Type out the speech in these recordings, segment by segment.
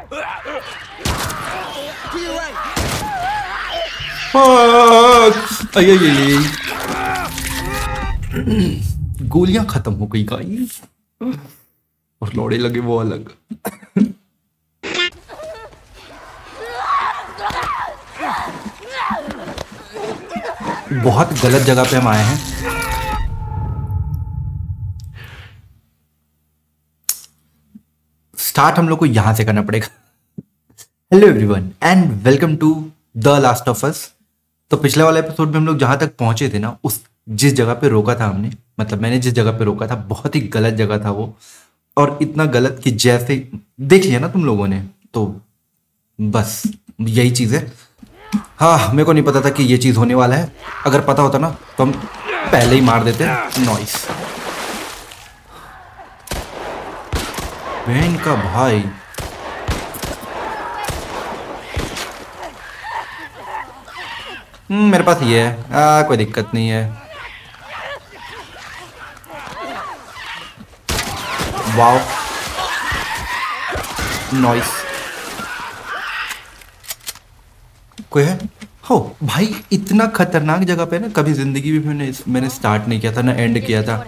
अये ये गोलियां खत्म हो गई गाइस, और लौड़े लगे वो अलग। बहुत गलत जगह पे हम आए हैं। स्टार्ट हम लोग को यहां से करना पड़ेगा। Hello everyone and welcome to the Last of Us. तो पिछले वाले एपिसोड में हम लोग जहां तक पहुंचे थे ना, उस जिस जगह पे रोका था हमने, मतलब मैंने जिस जगह पे रोका था, बहुत ही गलत जगह था वो। और इतना गलत कि जैसे देख लिया ना तुम लोगों ने, तो बस यही चीज है। हाँ, मेरे को नहीं पता था कि ये चीज होने वाला है। अगर पता होता ना तो हम पहले ही मार देते। नॉइस बहन का भाई। मेरे पास ये है, कोई दिक्कत नहीं है। Wow noise. कोई है? हो भाई, इतना खतरनाक जगह पे ना कभी जिंदगी में मैंने स्टार्ट नहीं किया था ना एंड किया था।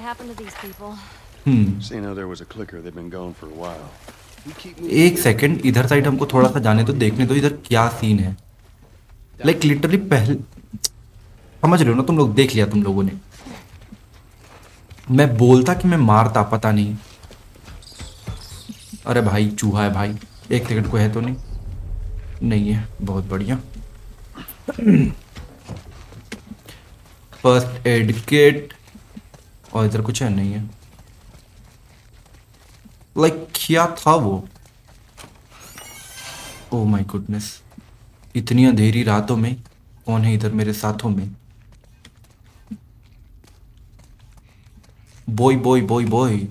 एक सेकंड, इधर साइड हमको थोड़ा सा जाने तो देखने दो इधर क्या सीन है। लाइक लिटरली पहले समझ रहे हो ना तुम लोग, देख लिया तुम लोगों ने। मैं बोलता कि मैं मारता, पता नहीं। अरे भाई चूहा है भाई। एक सेकंड, कोई है तो नहीं है। बहुत बढ़िया। फर्स्ट एड किट, और इधर कुछ है नहीं है। लाइक क्या था वो? ओह माय गुडनेस, इतनी अंधेरी रातों में कौन है इधर मेरे साथों में? बॉय बॉय बॉय बॉय,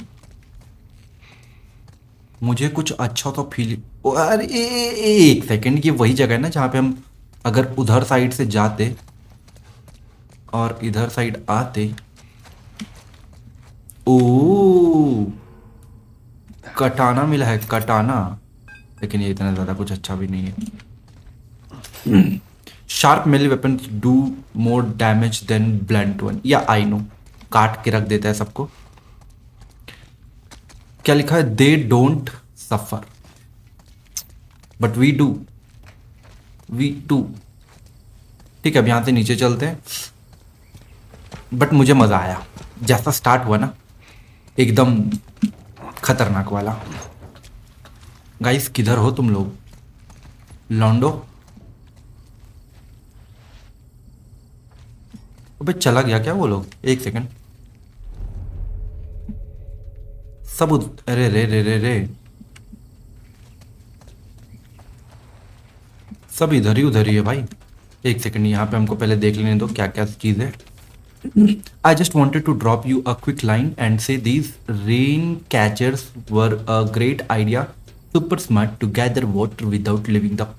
मुझे कुछ अच्छा तो फील। अरे एक सेकंड, ये वही जगह है ना जहाँ पे हम अगर उधर साइड से जाते और इधर साइड आते। ओ कटाना मिला है, कटाना। लेकिन ये इतना ज्यादा कुछ अच्छा भी नहीं है। Sharp melee weapon do more damage than blunt one. या आई नो, काट के रख देता है सबको। क्या लिखा है? They don't suffer but we do, we too. ठीक है, अब यहां से नीचे चलते हैं। बट मुझे मजा आया जैसा स्टार्ट हुआ ना, एकदम खतरनाक वाला। गाइस किधर हो तुम लोग? लॉन्डो, अबे चला गया क्या वो लोग? एक सेकंड, सब अरे रे रे रे रे, सब इधर ही है भाई। एक सेकंड, यहाँ पे हमको पहले देख लेने दो क्या क्या चीज है। I just wanted to drop you a quick line and say these rain catchers were a great idea. Super smart to gather water without leaving the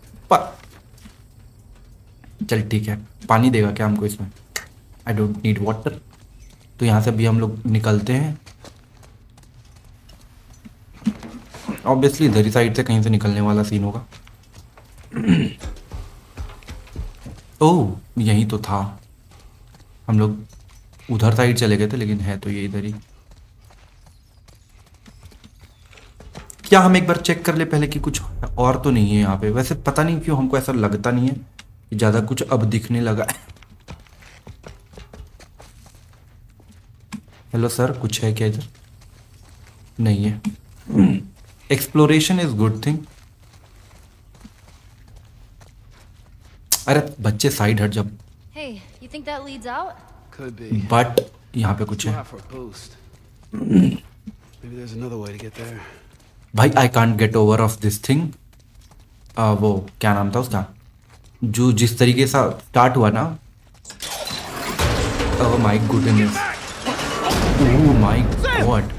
चल ठीक है, पानी देगा क्या हमको इसमें? I don't need water। तो यहाँ से भी हम लोग निकलते हैं। ऑब्वियसली इधर ही साइड से कहीं से निकलने वाला सीन होगा। ओह यही तो था। हम लोग उधर साइड चले गए थे, लेकिन है तो ये इधर ही। क्या हम एक बार चेक कर ले पहले कि कुछ और तो नहीं है यहाँ पे? वैसे पता नहीं क्यों हमको ऐसा लगता नहीं है कि ज्यादा कुछ अब दिखने लगा है। हेलो सर, कुछ है क्या इधर? नहीं है। Exploration is good thing. अरे बच्चे साइड हट जब। Hey, you think that leads out? Could be. But यहाँ पे कुछ है Not for a boost. Maybe there's another way to get there. भाई। I can't get over of this thing. वो क्या नाम था उसका, जो जिस तरीके से स्टार्ट हुआ ना। Oh my goodness, oh my God.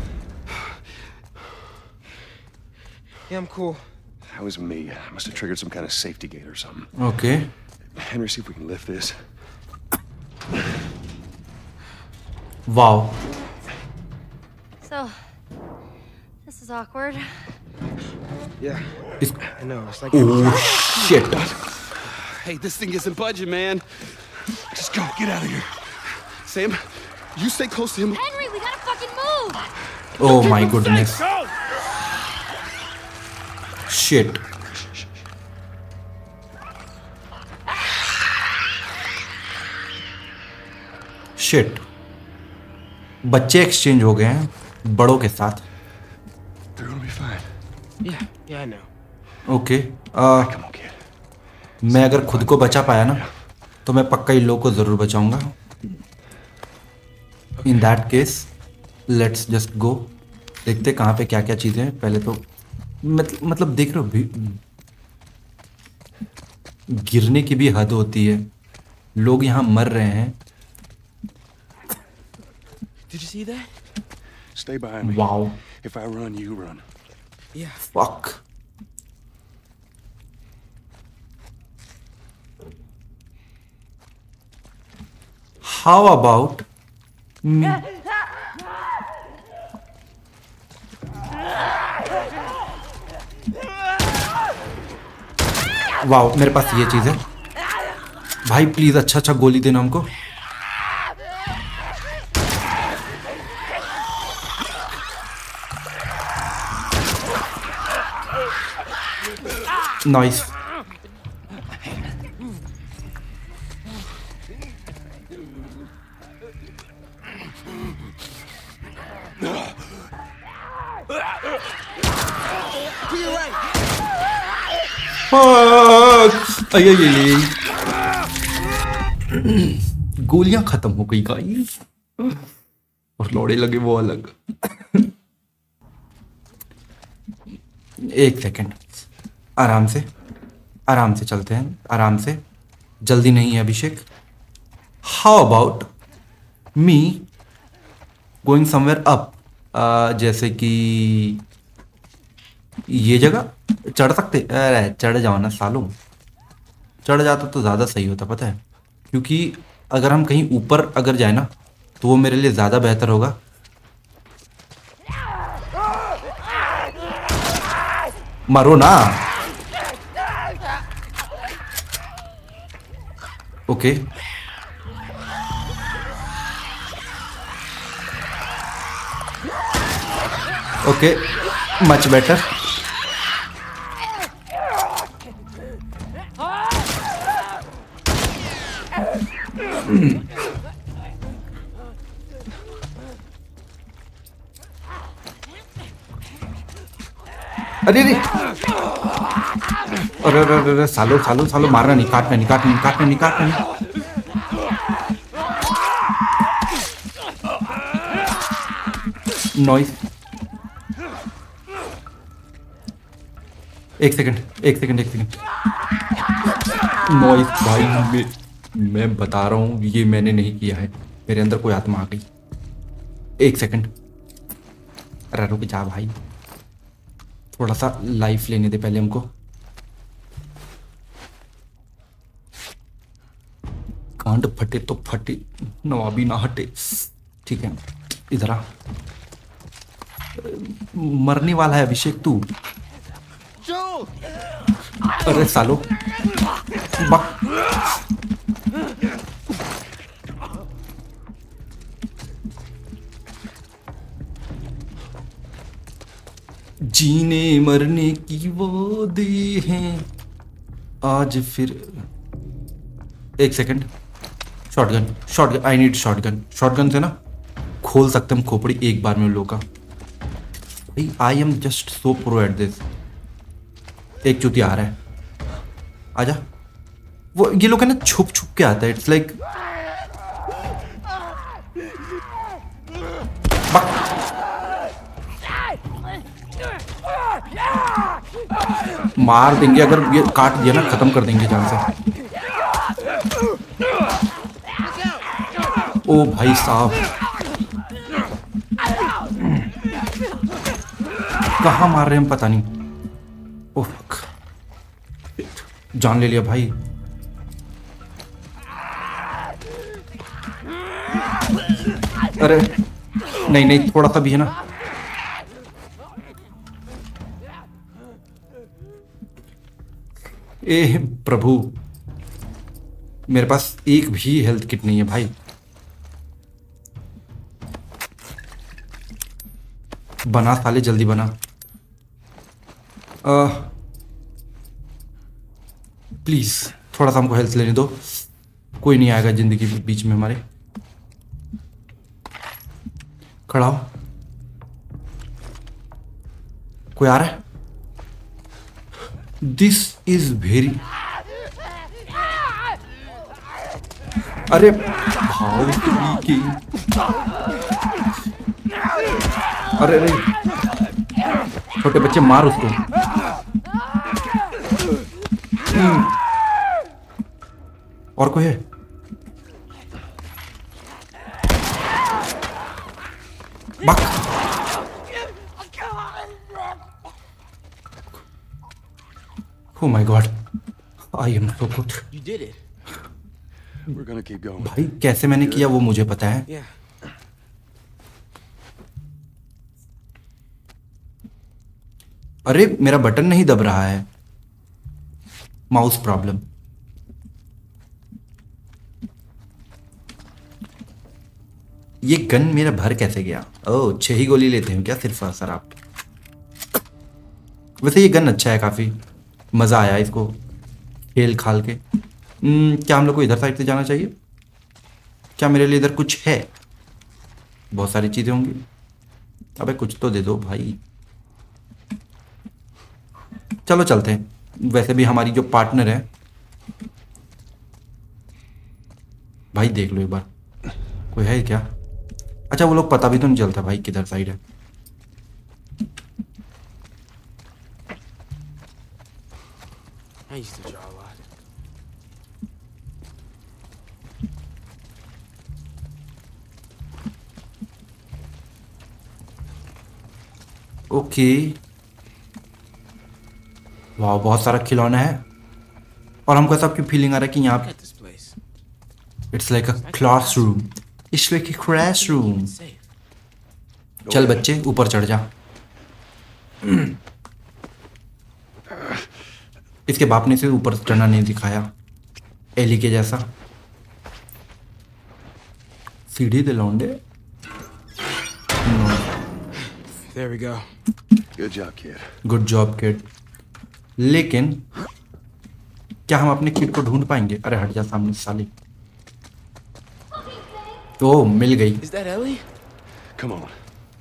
Yeah, I'm cool. That was me. I must have triggered some kind of safety gate or something. Okay Henry, see if we can lift this. Wow. So, this is awkward. Yeah, इस I know. It's like oh shit Hey, this thing isn't budging, man. Just go. Get out of here. Sam, you stay close to him. Henry, we gotta fucking move! Oh my goodness shit shit बच्चे exchange हो गए हैं बड़ों के साथ They're gonna be fine. Yeah, I know. Okay Come on, kid. मैं अगर खुद को बचा पाया ना तो मैं पक्का इन लोगों को जरूर बचाऊंगा in that case let's just go देखते कहाँ पे क्या क्या चीज़ें हैं पहले तो मतलब देख रहे हो गिरने की भी हद होती है लोग यहाँ मर रहे हैं Did you see that? Stay behind me. Wow If I run, you run. Yeah. Fuck how about wow मेरे पास ये चीज़ है भाई प्लीज अच्छा अच्छा गोली देना हमको नाइस गोलियां खत्म हो गई गाइस और लौड़े लगे वो अलग एक सेकंड आराम से चलते हैं आराम से जल्दी नहीं है Abhishek how about me going somewhere up जैसे कि ये जगह चढ़ सकते अरे चढ़ जाओ ना सालों चढ़ जाता तो ज़्यादा सही होता पता है क्योंकि अगर हम कहीं ऊपर अगर जाए ना तो वो मेरे लिए ज़्यादा बेहतर होगा मारो ना ओके ओके मच बेटर अरे अरे अरे अरे अरे सालो सालो सालो मारना नहीं काटना नहीं काटना नहीं काटना नहीं काटना नहीं नॉइस एक सेकंड नॉइस भाई मैं बता रहा हूँ ये मैंने नहीं किया है मेरे अंदर कोई आत्मा आ गई एक सेकंड अरे रुक जा भाई थोड़ा सा लाइफ लेने दे पहले हमको कांड फटे तो फटे नवाबी ना हटे ठीक है इधर आ मरने वाला है अभिषेक तू अरे सालो बक जीने मरने की वो दे हैं आज फिर एक second shotgun I need shotgun से ना खोल सकते हम खोपड़ी एक बार में उन लोगों का भाई I am just so pro at this एक चुतिया आ रहा है आजा वो ये लोग है ना छुप छुप के आता है इट्स लाइक मार देंगे अगर ये काट दिया ना खत्म कर देंगे जान से ओ भाई साहब कहाँ मार रहे हैं हम पता नहीं ओह जान ले लिया भाई अरे नहीं थोड़ा सा भी है ना ए प्रभु, मेरे पास एक भी हेल्थ किट नहीं है भाई। बना साले, जल्दी बना। प्लीज थोड़ा सा हमको हेल्थ लेने दो। कोई नहीं आएगा जिंदगी बीच में हमारे। खड़ा हो। कोई आ रहा है? दिस इज वेरी, अरे भाव की, अरे अरे छोटे बच्चे मार उसको। और कोई है? बक। Oh my God, I am so good. You did it. We're gonna keep going. भाई कैसे मैंने किया वो मुझे पता है। Yeah. अरे मेरा बटन नहीं दब रहा है, माउस प्रॉब्लम। ये गन मेरा भर कैसे गया? ओह 6 ही गोली लेते हैं क्या सिर्फ सर आप? वैसे ये गन अच्छा है, काफी मजा आया इसको खेल खाल के। क्या हम लोग को इधर साइड से जाना चाहिए? क्या मेरे लिए इधर कुछ है? बहुत सारी चीजें होंगी। अबे कुछ तो दे दो भाई। चलो चलते हैं। वैसे भी हमारी जो पार्टनर है, भाई देख लो एक बार, कोई है क्या? अच्छा वो लोग पता भी तो नहीं चलता भाई किधर साइड है। I used to draw a lot. Okay, वाह बहुत सारा खिलौना है। और हमको ऐसा क्यों फीलिंग आ रहा है कि यहाँ Look at this place. It's like a classroom, it's like a classroom. Safe. चल बच्चे ऊपर चढ़ जा। इसके बाप ने से ऊपर चढ़ना नहीं दिखाया, एली के जैसा। सीढ़ी दे लौंडे। There we go. Good job, kid. Good job kid. लेकिन क्या हम अपने किड को ढूंढ पाएंगे? अरे हट जा सामने से साली। तो मिल गई। Is that Ellie? Come on.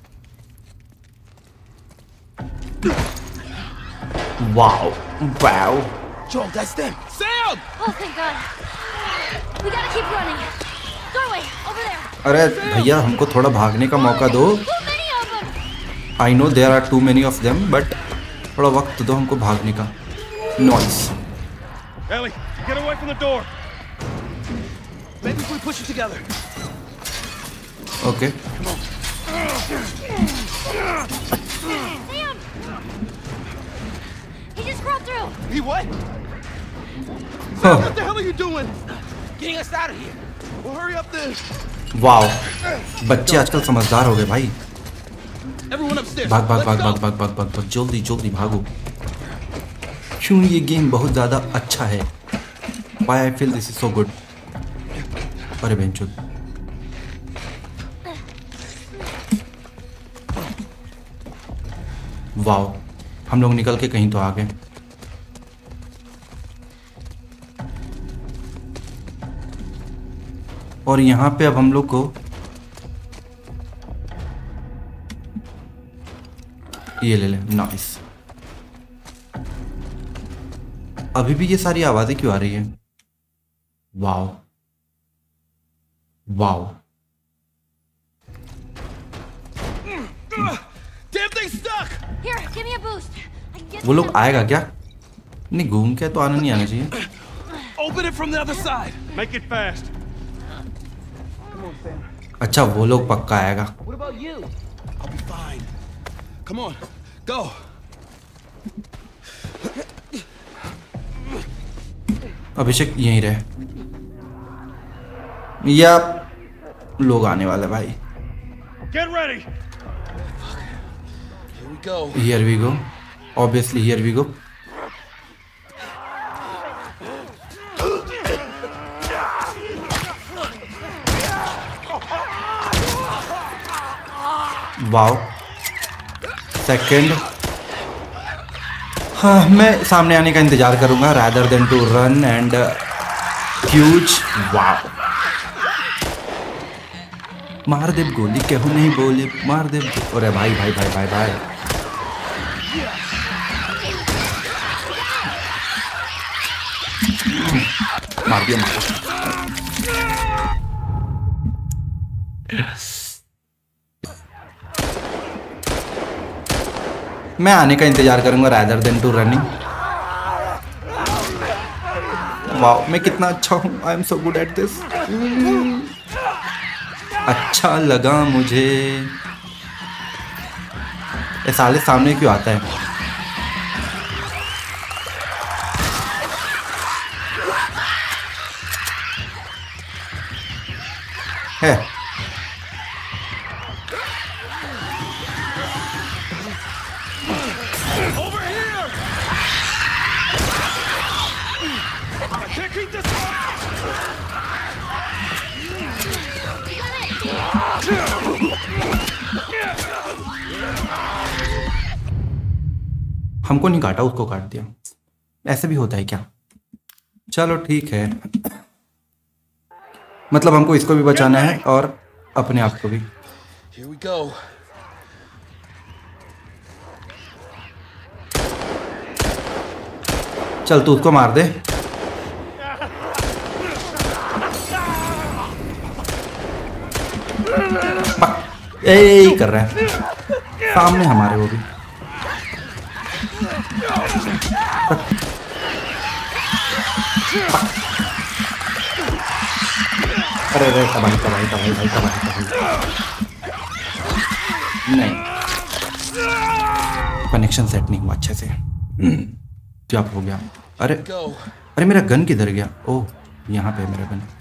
Wow wow. Joel, that's them. Sam! Oh, thank God. We gotta keep running. Doorway, over there. अरे भैया हमको थोड़ा भागने का मौका दो। Too many of them. I know there are too many of them, but थोड़ा वक्त दो हमको भागने का। Noise. Ellie, get away from the door. Maybe if we push it together. Okay Sam! He just crawled through. He what? हाँ, What the hell are you doing? Getting us out of here. Well, hurry up then. Wow बच्चे आजकल समझदार हो गए भाई। Everyone upstairs. भाग भाग Let's भाग go. भाग भाग भाग भाग भाग, जल्दी जल्दी भागो। क्यों ये गेम बहुत ज्यादा अच्छा है। Why I feel this is so good। अरे बेंचो। वाओ हम लोग निकल के कहीं तो आ गए। और यहाँ पे अब हम लोग को ये ले ले। नाइस। अभी भी ये सारी आवाजें क्यों आ रही है? Wow wow. Damn thing's stuck. Here, give me a boost. I can get वो to लोग them. आएगा क्या? नहीं घूम के तो आना नहीं आना चाहिए। Open it from the other side. Make it fast. अच्छा वो लोग पक्का आएगा। What about you? I'll be fine. Come on, go. अभिषेक यहीं रहे, या लोग आने वाले भाई। Get ready. Here we go. Here we go. Obviously here we go. Wow second. हाँ मैं सामने आने का इंतजार करूंगा rather than to run and huge. Wow मार दे गोली, कहूँ नहीं बोली मार दे। अरे भाई भाई भाई भाई भाई मार दिया मार। मैं आने का इंतजार करूंगा rather than to running. Wow मैं कितना अच्छा हूँ, I am so good at this. अच्छा लगा मुझे। ये साले सामने क्यों आता है? है हमको नहीं काटा, उसको काट दिया। ऐसे भी होता है क्या? चलो ठीक है, मतलब हमको इसको भी बचाना है और अपने आप को भी। Here we go. चल तू उसको मार दे। यही कर रहा है सामने हमारे, वो भी। अरे अरे तबाही तबाही तबाही भाई तबाही तबाही। नहीं कनेक्शन सेट नहीं हुआ अच्छे से। क्या हो गया? अरे अरे मेरा गन किधर गया? ओह यहाँ पे मेरा गन।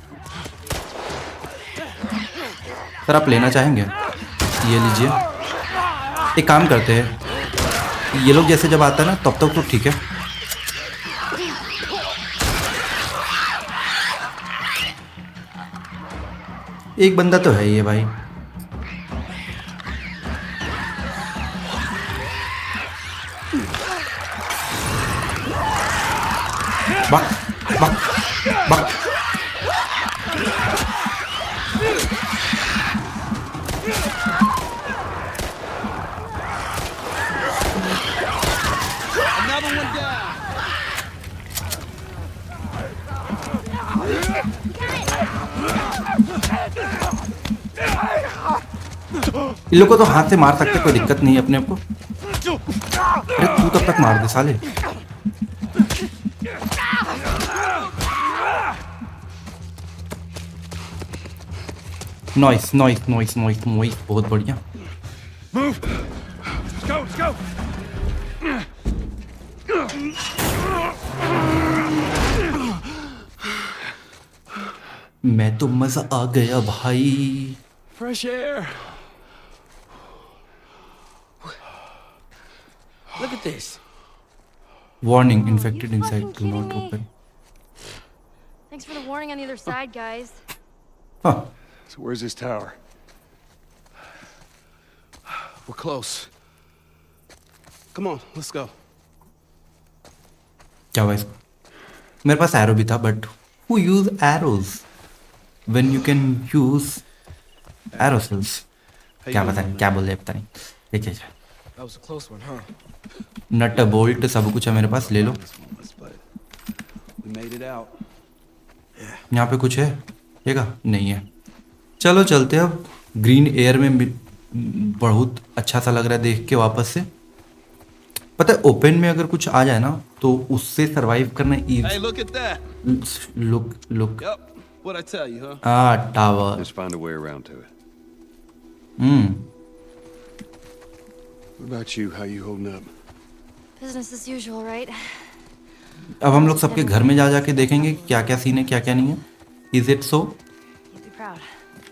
सर आप लेना चाहेंगे? ये लीजिए। एक काम करते हैं, ये लोग जैसे जब आता है ना तब तक तो ठीक है। एक बंदा तो है ये भाई। बक बक बक। Another one down. इन लोगों को तो हाथ से मार सकते, कोई दिक्कत नहीं है अपने आप को। अरे तू तब तक मार दे साले। Noise noise noise noise noise, बहुत बढ़िया। Move. Let's go. Let's go. मैं तो मजा आ गया भाई। Fresh air. Look at this. Warning, infected inside, do not open. Thanks for the warning on the other side, guys. हाँ So where's this tower? We're close. Come on, let's go. क्या हुआ इसको? मेरे पास एरो भी था, but who use arrows when you can use arrow cells? क्या पता नहीं क्या बोल रहे, पता नहीं। देखिए That was a close one, huh? Nut bolt सब कुछ है मेरे पास, ले लो। We made it out. यहाँ पे कुछ है देखा? नहीं है। चलो चलते हैं अब। ग्रीन एयर में बहुत अच्छा सा लग रहा है देख के वापस से। पता है ओपन में अगर कुछ आ जाए ना तो उससे सरवाइव करना Hey, look at that. Look look. Yep. What'd I tell you, huh? Tower. Just find a way around to it. What about you? How you holding up? Business as usual, right? अब हम लोग सबके घर में जा जाके देखेंगे क्या क्या सीन है क्या क्या नहीं है। Is it so? You'd be proud.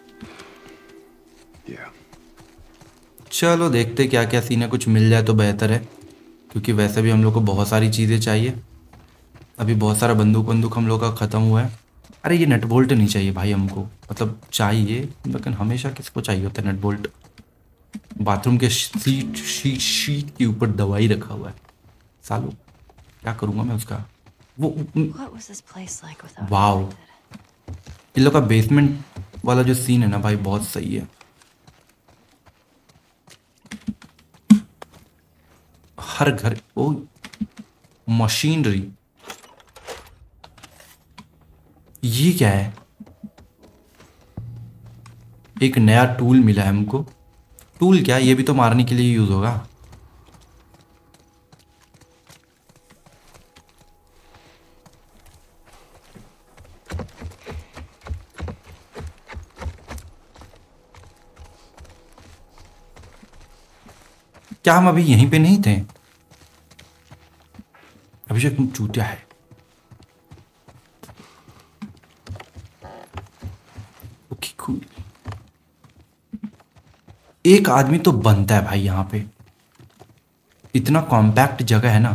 Yeah. चलो देखते क्या क्या सीन है, कुछ मिल जाए तो बेहतर है, क्योंकि वैसे भी हम लोग को बहुत सारी चीज़ें चाहिए। अभी बहुत सारा बंदूक हम लोग का ख़त्म हुआ है। अरे ये नट बोल्ट नहीं चाहिए भाई हमको, मतलब चाहिए लेकिन हमेशा किसको चाहिए होता है नट बोल्ट। बाथरूम के शीट के ऊपर दवाई रखा हुआ है। सालो क्या करूंगा मैं उसका। वो What was this place like without wow, इन लोग का बेसमेंट वाला जो सीन है ना भाई बहुत सही है। हर घर ओ मशीनरी, ये क्या है? एक नया टूल मिला है हमको। टूल क्या, ये भी तो मारने के लिए यूज होगा। क्या हम अभी यहीं पे नहीं थे? अभिषेक तुम चूतिया है। Okay cool. एक आदमी तो बनता है भाई यहाँ पे, इतना कॉम्पैक्ट जगह है ना,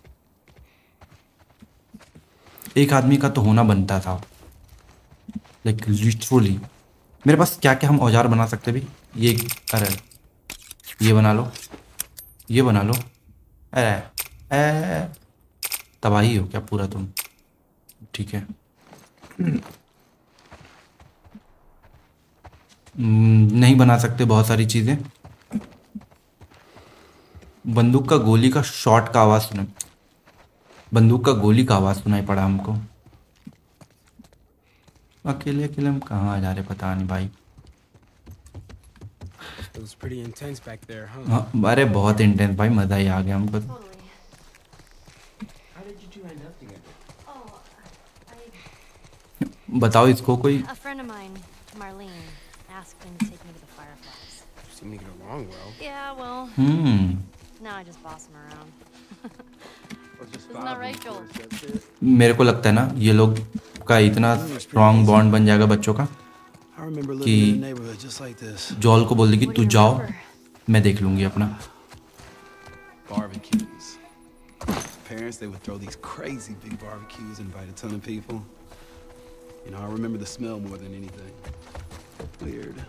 एक आदमी का तो होना बनता था। लाइक लिटरली मेरे पास क्या क्या हम औजार बना सकते भी। ये अरे ये बना लो, ये बना लो। अरे तबाही हो क्या पूरा तुम? ठीक है। नहीं बना सकते बहुत सारी चीजें। बंदूक का गोली का शॉट का आवाज सुना, बंदूक का गोली का आवाज सुनाई पड़ा हमको। अकेले अकेले हम कहाँ जा रहे पता नहीं भाई। It was pretty intense back there, huh? हाँ, अरे बहुत इंटेंस भाई, मजा ही आ गया हमको। Totally. How did you two end up together? Oh, बताओ इसको कोई। a friend of mine, Marlene, asked me to take me to the Fireflies. You seem to get along well. Yeah, well, hmm, now I just boss him around. Isn't that right, Joel? मेरे को लगता है ना ये लोग का इतना strong bond बन जाएगा बच्चों का, I remember कि living in a neighborhood just like this. जॉल को बोल देगी What तू do you जाओ, remember? मैं देख लूंगी अपना। Barbecues. Parents, they would throw these crazy big barbecues, invite a ton of people. You know, I remember the smell more than anything. Weird.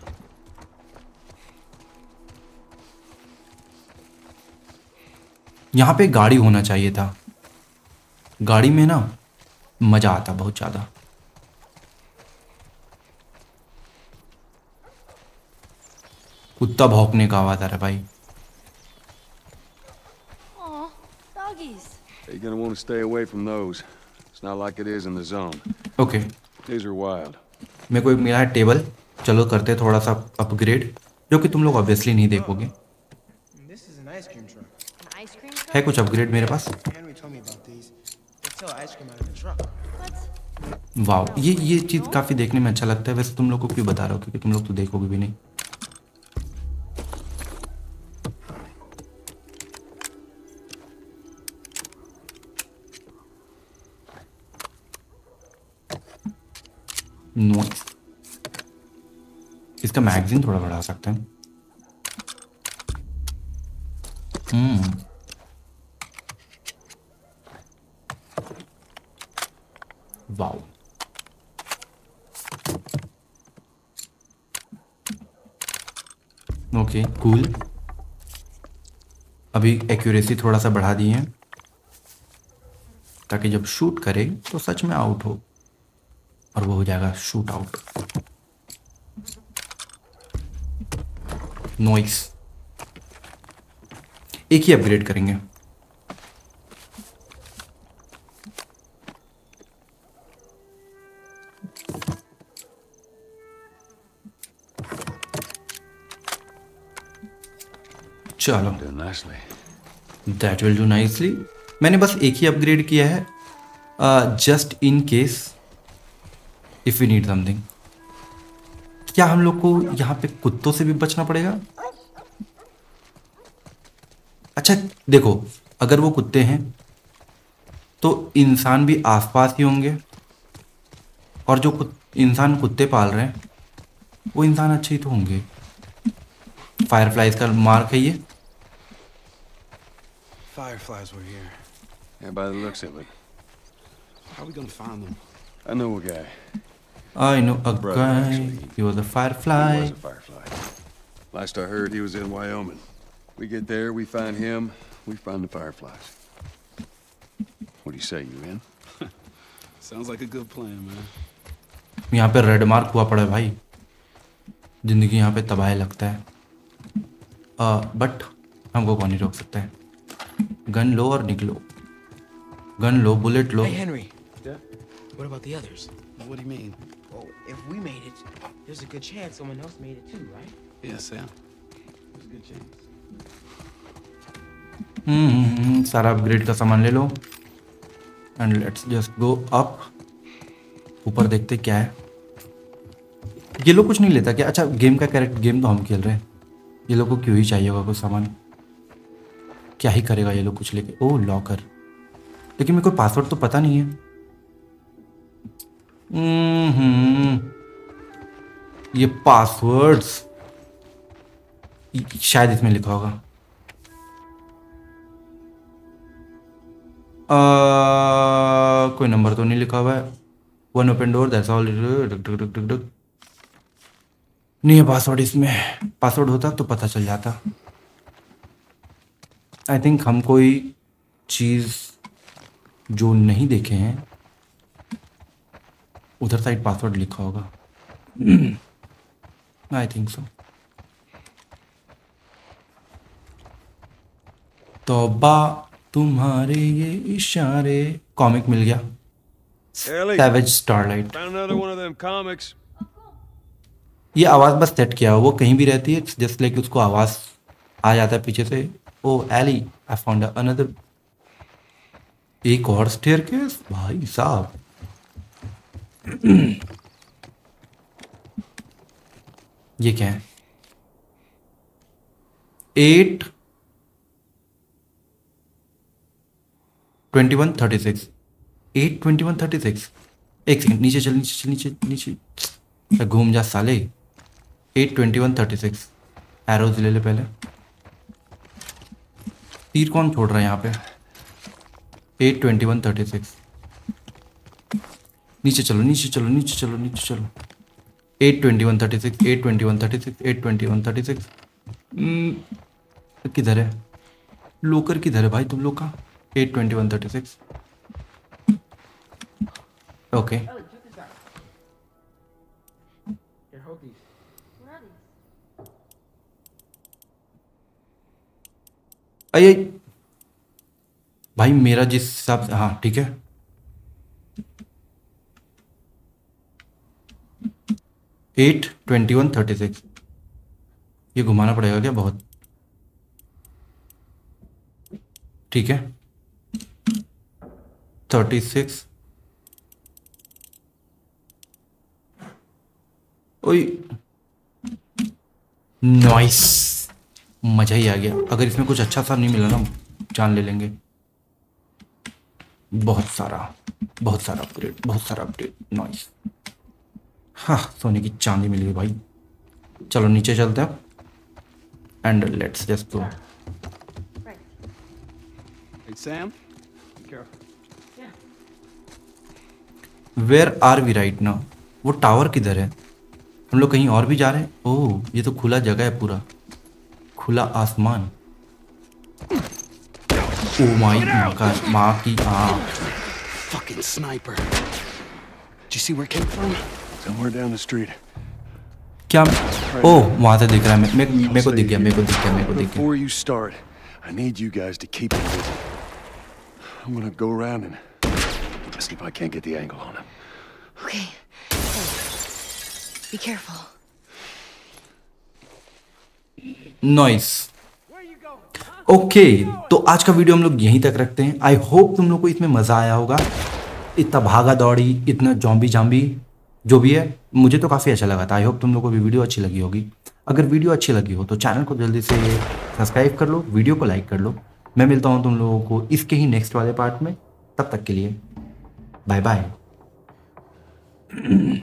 यहाँ पे गाड़ी होना चाहिए था, गाड़ी में ना मजा आता बहुत ज्यादा। कुत्ता भौंकने का आवाज आ रहा है भाई। Aw, doggies. You're gonna want to stay away from those. It's not like it is in the zone. Okay, These are wild. मेरे को एक मिला है टेबल, चलो करते हैं थोड़ा सा अपग्रेड, जो कि तुम लोग ऑब्वियसली नहीं देखोगे। This is an ice cream truck. An ice cream truck? है कुछ अपग्रेड मेरे पास। Henry told me about these. They sell ice cream out of the truck. What? वाह, ये चीज काफी देखने में अच्छा लगता है। वैसे तुम लोग को क्यों बता रहा हूँ, क्योंकि तुम लोग तो देखोगे भी नहीं। Nice. इसका मैगजीन थोड़ा बढ़ा सकते हैं। Wow, okay cool. अभी एक्यूरेसी थोड़ा सा बढ़ा दिए हैं ताकि जब शूट करे तो सच में आउट हो, और वो हो जाएगा शूट आउट। नॉइस, एक ही अपग्रेड करेंगे। चलो, Doing nicely. That will do nicely. मैंने बस एक ही अपग्रेड किया है, just in case if we need something. क्या हम लोग को यहाँ पे कुत्तों से भी बचना पड़ेगा? अच्छा देखो, अगर वो कुत्ते हैं तो इंसान भी आसपास ही होंगे, और जो इंसान कुत्ते पाल रहे हैं वो इंसान अच्छे ही तो होंगे। फायरफ्लाइज का मार्क है ये। Fireflies were here. Yeah, by the looks of it. How are we gonna find them? I know a guy. I know a Brother, guy, actually. he was a He firefly. was a firefly. Last I heard, he was in Wyoming. We get there, we find him, we find the Fireflies. What do you say, you in? Sounds like a good plan, man. यहाँ पे red mark हुआ पड़ा है भाई, जिंदगी यहाँ पे तबाह लगता है। बट हमको कौन नहीं रोक सकता है। गन लो और निकलो, गन लो, बुलेट लो। Hey, Henry. Yeah? What about the others? What do you mean? Well, if we made it, there's a good chance someone else made it too, right? Yeah, Sam. There's a good chance. सारा upgrade का सामान ले लो and let's just go up. ऊपर देखते क्या है। ये लोग कुछ नहीं लेता क्या? अच्छा, गेम का कैरेक्टर, गेम तो हम खेल रहे हैं, ये लोग को क्यों ही चाहिए होगा कुछ सामान? क्या ही करेगा ये लोग कुछ लेके? ओह लॉकर, लेकिन मेरे को पासवर्ड तो पता नहीं है। ये पासवर्ड्स शायद इसमें लिखा होगा। कोई नंबर तो नहीं लिखा हुआ है। One open door, that's all. नहीं है पासवर्ड इसमें। पासवर्ड होता तो पता चल जाता। आई थिंक हम कोई चीज जो नहीं देखे हैं, उधर साइड पासवर्ड लिखा होगा। I think so. तौबा तुम्हारे ये इशारे। कॉमिक मिल गया, Savage Starlight. Found another one of them comics. ये आवाज बस सेट किया हो, वो कहीं भी रहती है, जस्ट लाइक उसको आवाज आ जाता है पीछे से। Oh Ellie, I found another. एक और स्टेयरकेस भाई साहब। ये क्या है? 8:21:36। 8:21:36। एक सेकंड, नीचे चल, नीचे चल, नीचे नीचे घूम जा साले। 8:21:36। एरोज ले ले पहले। तीर कौन छोड़ रहा है यहाँ पे? 8:21:36। नीचे चलो, नीचे चलो, नीचे चलो, नीचे चलो। 8:21:36, 8:21:36, 8:21:36। किधर है लोकर? किधर है भाई तुम लोग का? 8:21:36। Okay. Here, hold these. What are these? अये भाई, मेरा जिस हिसाब से, हाँ ठीक है। एट 21:36। ये घुमाना पड़ेगा क्या बहुत? ठीक है। 36। ओए नॉइस, मजा ही आ गया। अगर इसमें कुछ अच्छा सा नहीं मिला ना, जान ले लेंगे। बहुत सारा अपग्रेड, बहुत सारा अपग्रेड। नॉइस। हाँ, सोने की चांदी मिल गई भाई। चलो नीचे चलते हैं and let's just go. Hey, Sam. Be careful. Where are we right now? वो टावर किधर है? हम लोग कहीं और भी जा रहे हैं? ओह, ये तो खुला जगह है, पूरा खुला आसमान। ओह माय गॉड, माँ की आँख। Fucking sniper. Did you see where it came from? Somewhere down the street. क्या? ओह, वहां से दिख रहा है। मेरे को दिख गया, मेरे को दिख गया, मेरे को दिख गया। Before you start, I need you guys to keep him busy. I'm gonna go around and see if I can't get the angle on him. Okay. Hey, be careful. Noise. Okay, तो आज का video हम लोग यहीं तक रखते हैं। I hope तुम लोग को इसमें मजा आया होगा। इतना भागा दौड़ी, इतना जॉम्बी जाम्बी जो भी है, मुझे तो काफ़ी अच्छा लगा था। आई होप तुम लोग को भी वीडियो अच्छी लगी होगी। अगर वीडियो अच्छी लगी हो तो चैनल को जल्दी से सब्सक्राइब कर लो, वीडियो को लाइक कर लो। मैं मिलता हूँ तुम लोगों को इसके ही नेक्स्ट वाले पार्ट में। तब तक के लिए बाय बाय।